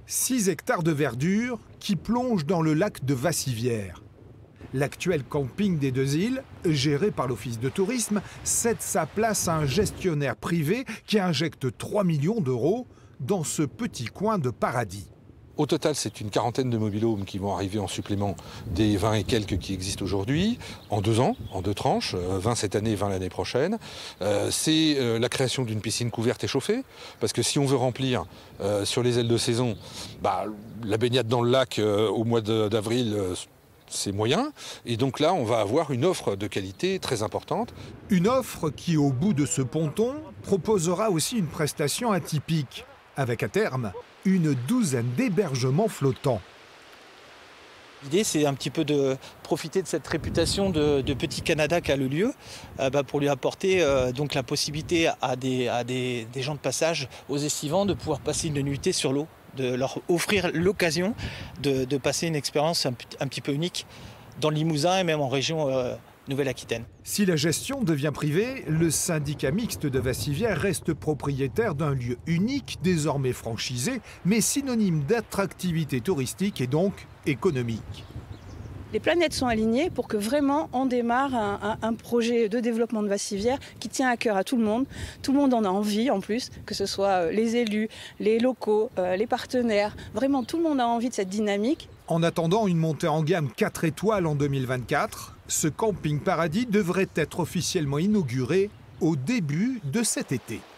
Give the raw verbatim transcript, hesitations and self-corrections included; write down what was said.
six hectares de verdure qui plongent dans le lac de Vassivière. L'actuel camping des Deux Îles, géré par l'Office de tourisme, cède sa place à un gestionnaire privé qui injecte trois millions d'euros dans ce petit coin de paradis. Au total, c'est une quarantaine de mobil-homes qui vont arriver en supplément des vingt et quelques qui existent aujourd'hui, en deux ans, en deux tranches, vingt cette année, vingt l'année prochaine. Euh, c'est euh, la création d'une piscine couverte et chauffée, parce que si on veut remplir euh, sur les ailes de saison, bah, la baignade dans le lac euh, au mois d'avril, euh, c'est moyen. Et donc là, on va avoir une offre de qualité très importante. Une offre qui, au bout de ce ponton, proposera aussi une prestation atypique, avec à terme une douzaine d'hébergements flottants. L'idée, c'est un petit peu de profiter de cette réputation de, de petit Canada qu'a le lieu euh, bah, pour lui apporter euh, donc la possibilité à, des, à des, des gens de passage, aux estivants, de pouvoir passer une nuitée sur l'eau, de leur offrir l'occasion de, de passer une expérience un, un petit peu unique dans le Limousin et même en région euh, Nouvelle-Aquitaine. Si la gestion devient privée, le syndicat mixte de Vassivière reste propriétaire d'un lieu unique, désormais franchisé, mais synonyme d'attractivité touristique et donc économique. Les planètes sont alignées pour que vraiment on démarre un, un, un projet de développement de Vassivière qui tient à cœur à tout le monde. Tout le monde en a envie en plus, que ce soit les élus, les locaux, euh, les partenaires. Vraiment tout le monde a envie de cette dynamique. En attendant une montée en gamme quatre étoiles en deux mille vingt-quatre, ce camping paradis devrait être officiellement inauguré au début de cet été.